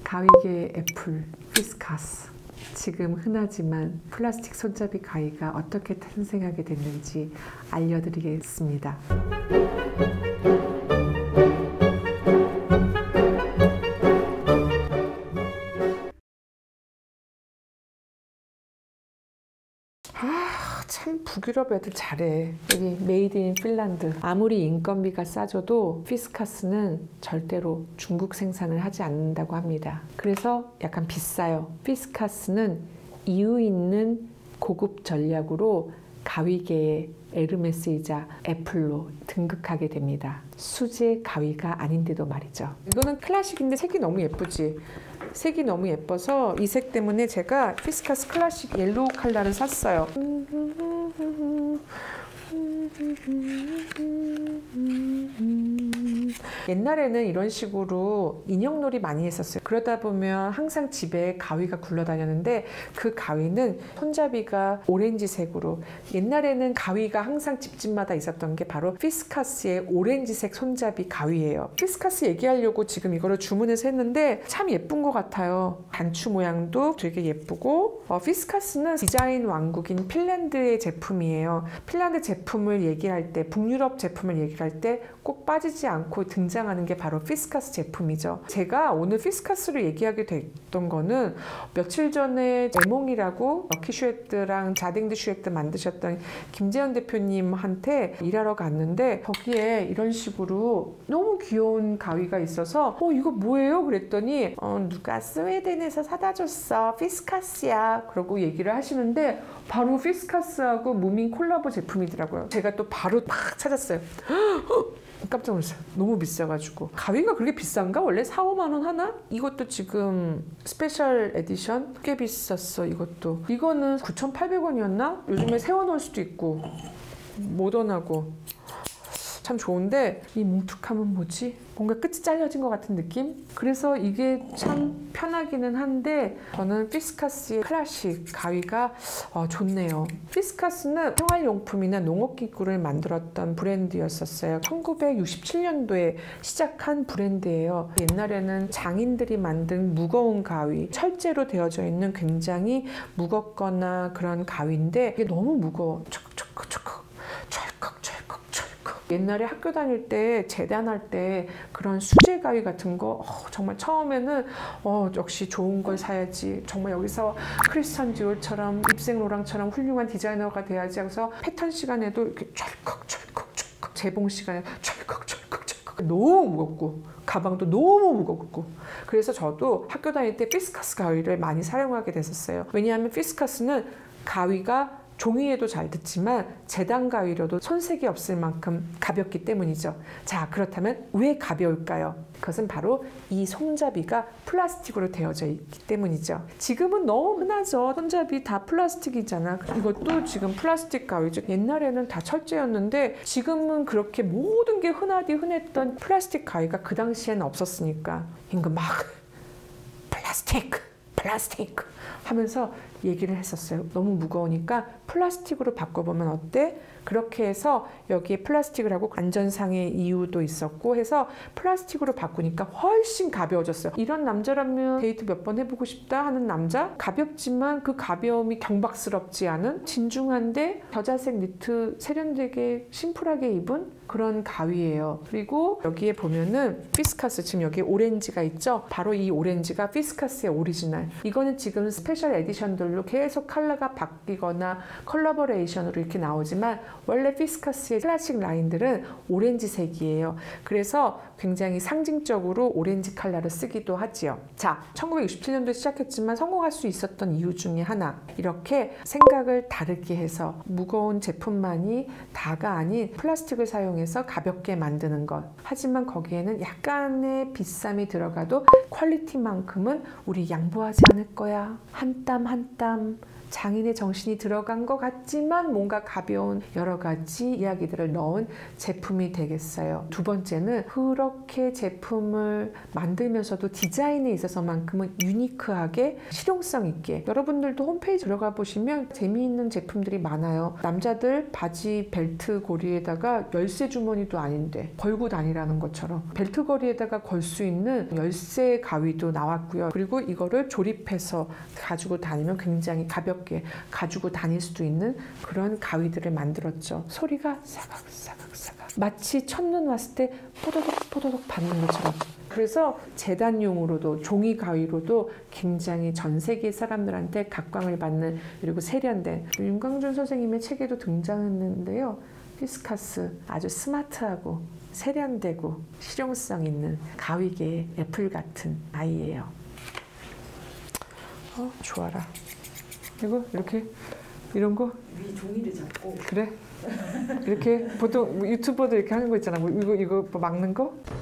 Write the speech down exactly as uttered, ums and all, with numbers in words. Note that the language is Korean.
가위계의 애플, 피스카스. 지금 흔하지만 플라스틱 손잡이 가위가 어떻게 탄생하게 됐는지 알려드리겠습니다. 아, 참 북유럽 애들 잘해. 여기 메이드 인 핀란드. 아무리 인건비가 싸져도 피스카스는 절대로 중국 생산을 하지 않는다고 합니다. 그래서 약간 비싸요. 피스카스는 이유 있는 고급 전략으로 가위계의 에르메스이자 애플로 등극하게 됩니다. 수제 가위가 아닌데도 말이죠. 이거는 클래식인데 색이 너무 예쁘지? 색이 너무 예뻐서 이 색 때문에 제가 피스카스 클래식 옐로우 컬러를 샀어요. 옛날에는 이런 식으로 인형놀이 많이 했었어요. 그러다 보면 항상 집에 가위가 굴러다녔는데 그 가위는 손잡이가 오렌지색으로, 옛날에는 가위가 항상 집집마다 있었던 게 바로 피스카스의 오렌지색 손잡이 가위예요. 피스카스 얘기하려고 지금 이거를 주문해서 했는데 참 예쁜 것 같아요. 단추 모양도 되게 예쁘고, 어, 피스카스는 디자인 왕국인 핀란드의 제품이에요. 핀란드 제품을 얘기할 때, 북유럽 제품을 얘기할 때 꼭 빠지지 않고 등장하는 게 바로 피스카스 제품이죠. 제가 오늘 피스카스를 얘기하게 됐던 거는 며칠 전에 제몽이라고 럭키 슈에트랑 자댕드 슈에트 만드셨던 김재현 대표님한테 일하러 갔는데 거기에 이런 식으로 너무 귀여운 가위가 있어서 어 이거 뭐예요? 그랬더니 어, 누가 스웨덴에서 사다 줬어. 피스카스야. 그러고 얘기를 하시는데 바로 피스카스하고 무민 콜라보 제품이더라고요. 제가 또 바로 막 찾았어요. 깜짝 놀랐어요. 너무 비싸가지고. 가위가 그렇게 비싼가? 원래 사, 오만 원 하나? 이것도 지금 스페셜 에디션? 꽤 비쌌어. 이것도. 이거는 구천팔백 원이었나? 요즘에 세워놓을 수도 있고 모던하고 참 좋은데 이 뭉툭함은 뭐지? 뭔가 끝이 잘려진 것 같은 느낌? 그래서 이게 참 편하기는 한데 저는 피스카스의 클래식 가위가 어, 좋네요. 피스카스는 생활용품이나 농업기구를 만들었던 브랜드였었어요. 천구백육십칠 년도에 시작한 브랜드예요. 옛날에는 장인들이 만든 무거운 가위, 철제로 되어져 있는 굉장히 무겁거나 그런 가위인데 이게 너무 무거워. 촉촉촉촉 철컥철컥 철컥. 옛날에 학교 다닐 때 재단할 때 그런 수제 가위 같은 거 어, 정말 처음에는 어, 역시 좋은 걸 사야지, 정말 여기서 크리스찬 디올처럼 입생 로랑처럼 훌륭한 디자이너가 돼야지 하고서 패턴 시간에도 이렇게 철컥철컥 철컥, 재봉 시간에 철컥철컥 철컥 너무 무겁고 가방도 너무 무겁고, 그래서 저도 학교 다닐 때 피스카스 가위를 많이 사용하게 됐었어요. 왜냐하면 피스카스는 가위가 종이에도 잘 듣지만 재단 가위로도 손색이 없을 만큼 가볍기 때문이죠. 자, 그렇다면 왜 가벼울까요? 그것은 바로 이 손잡이가 플라스틱으로 되어져 있기 때문이죠. 지금은 너무 흔하죠. 손잡이 다 플라스틱이잖아. 이것도 지금 플라스틱 가위죠. 옛날에는 다 철제였는데 지금은 그렇게 모든 게 흔하디 흔했던 플라스틱 가위가 그 당시에는 없었으니까 이거 막 플라스틱 플라스틱 하면서 얘기를 했었어요. 너무 무거우니까 플라스틱으로 바꿔보면 어때? 그렇게 해서 여기에 플라스틱을 하고 안전상의 이유도 있었고 해서 플라스틱으로 바꾸니까 훨씬 가벼워졌어요. 이런 남자라면 데이트 몇 번 해보고 싶다 하는 남자? 가볍지만 그 가벼움이 경박스럽지 않은 진중한데 겨자색 니트 세련되게 심플하게 입은 그런 가위예요. 그리고 여기에 보면은 피스카스, 지금 여기 오렌지가 있죠? 바로 이 오렌지가 피스카스의 오리지널. 이거는 지금 스페셜 에디션들로 계속 컬러가 바뀌거나 컬러버레이션으로 이렇게 나오지만 원래 피스카스의 클래식 라인들은 오렌지색이에요. 그래서 굉장히 상징적으로 오렌지 컬러를 쓰기도 하지요. 자, 천구백육십칠 년도에 시작했지만 성공할 수 있었던 이유 중에 하나, 이렇게 생각을 다르게 해서 무거운 제품만이 다가 아닌 플라스틱을 사용해서 가볍게 만드는 것. 하지만 거기에는 약간의 비쌈이 들어가도 퀄리티만큼은 우리 양보하지 않을 거야. 한 땀 한 땀 장인의 정신이 들어간 것 같지만 뭔가 가벼운 여러 가지 이야기들을 넣은 제품이 되겠어요. 두 번째는 그렇게 이렇게 제품을 만들면서도 디자인에 있어서만큼은 유니크하게 실용성 있게 여러분들도 홈페이지 들어가 보시면 재미있는 제품들이 많아요. 남자들 바지 벨트 고리에다가 열쇠 주머니도 아닌데 걸고 다니라는 것처럼 벨트 고리에다가 걸 수 있는 열쇠 가위도 나왔고요. 그리고 이거를 조립해서 가지고 다니면 굉장히 가볍게 가지고 다닐 수도 있는 그런 가위들을 만들었죠. 소리가 사각사각사각 마치 첫눈 왔을 때 포도독 포도독 받는 것처럼. 그래서 재단용으로도 종이 가위로도 굉장히 전 세계 사람들한테 각광을 받는 그리고 세련된 윤광준 선생님의 책에도 등장했는데요. 피스카스 아주 스마트하고 세련되고 실용성 있는 가위계의 애플 같은 아이예요. 어, 좋아라. 그리고 이렇게 이런 거 위 종이를 잡고 그래? 이렇게 보통 유튜버들 이렇게 하는 거 있잖아. 뭐 이거 이거 뭐 막는 거?